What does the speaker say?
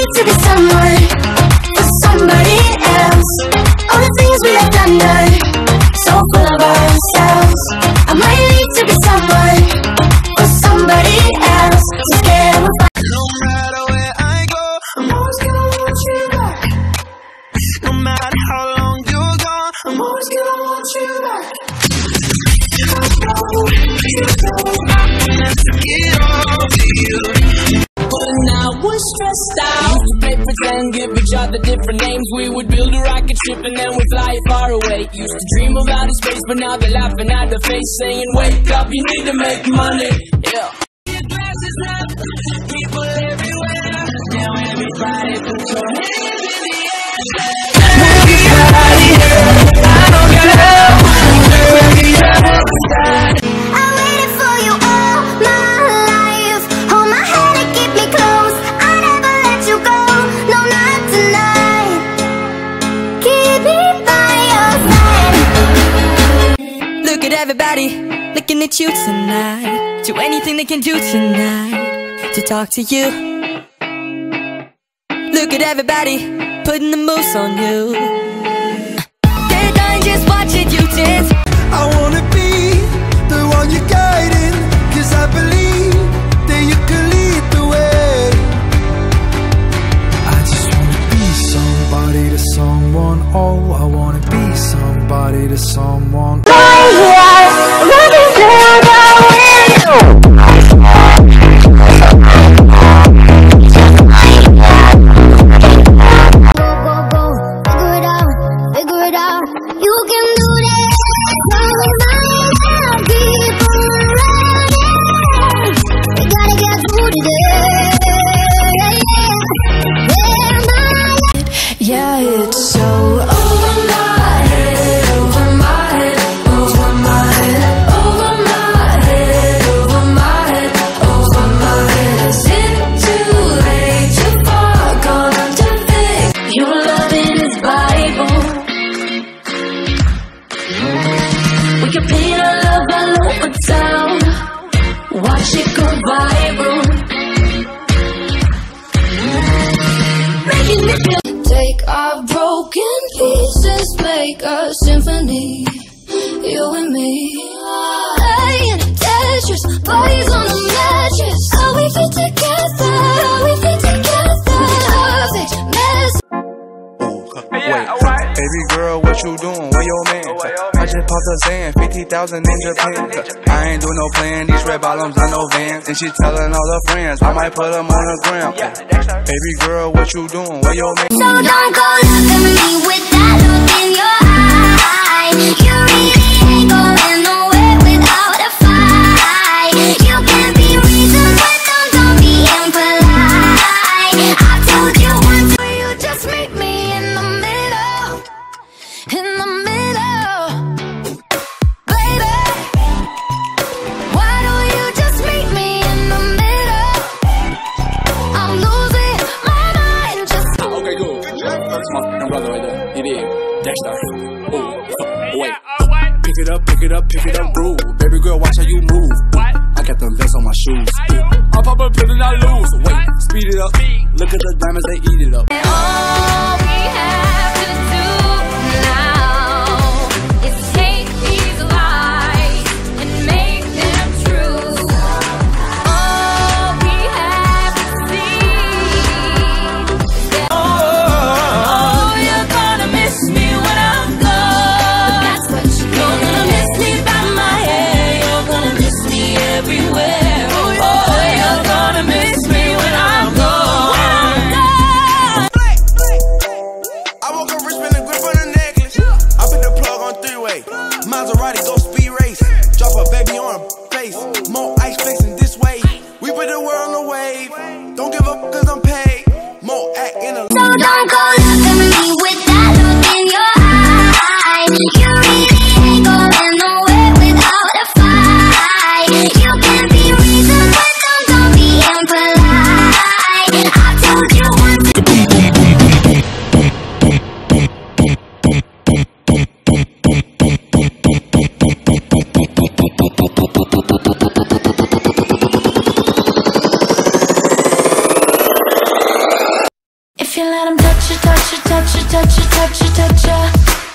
need to be someone for somebody else. All the things we have done are so full of ourselves. I might need to be someone for somebody else. So scared we'll find. No matter where I go, I'm always gonna want you back. No matter how long you're gone, I'm always gonna want you back. When I was stressed out, we play pretend, give each other different names. We would build a rocket ship and then we'd fly it far away. Used to dream of outer space, but now they're laughing at the face, saying, wake up, you need to make money. Yeah. Glasses up, people everywhere. Now everybody put your hands in the air. I don't gotta help. I waited for you all my life. Hold my hand and keep me close. I never let you go, no, not tonight. Keep me by your side. Look at everybody looking at you tonight. Do anything they can do tonight to talk to you. Look at everybody putting the moves on you. They're dying just watching you dance. I wanna be the one you're guiding, 'cause I believe that you can lead the way. I just wanna be somebody to someone. Oh, I wanna be somebody to someone. Yeah, it's so over my head, over my head, over my head, over my head, over my head, over my head. Is it too late? Too far gone to fix your love in His Bible? We can paint our love all over town, watch it go viral, making it feel. Take our broken pieces, make a symphony, you and me. Playing Tetris, bodies on the mattress. How we fit together, how we fit together. Perfect mess. Wait, baby girl, what you doing? Where your man? I just popped up saying 50,000 in Japan. I ain't do no plan, these red bottoms, I know Vans. And she telling all her friends, I might put them on the gram. Baby girl, what you doing? Where your man? So don't go look at me with that look in your eye. You really ain't going nowhere without a fight. You can be reasoned, but don't be impolite. I told you once, will you just meet me in the middle? In the middle, baby. Why don't you just meet me in the middle? I'm losing my mind just. Okay, cool. That's my fucking brother right there. He did. Dexter. Oh, wait. Pick it up, pick it up, pick it up, bro. Baby girl, watch how you move. I got them vests on my shoes. I pop up, put it out loose. Wait, speed it up. Look at the diamonds, they eat it up. All we have to do now is take these lies and make them true. All we have to see is that oh, you're gonna miss me when I'm gone. That's what you're gonna miss me by my hair. You're gonna miss me everywhere. Oh, you're gonna miss me when I'm gone. I woke up rich, spin a grip on a necklace. I put the plug on three-way. Maserati, go speed race. Drop a baby on her face. More ice facing this way. We put the world on the wave. Don't give up 'cause I'm paid. More act in a. So don't go look at me with that look in your eye. You really ain't going nowhere without a fight. You can be reasoned, but don't be impolite. I told you touch ya, touch ya, touch ya, touch ya, touch ya, touch ya.